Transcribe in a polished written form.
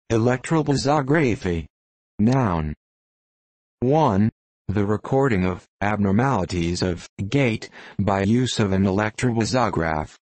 Electrobasography. Noun. 1. The recording of abnormalities of gait by use of an electrobasograph.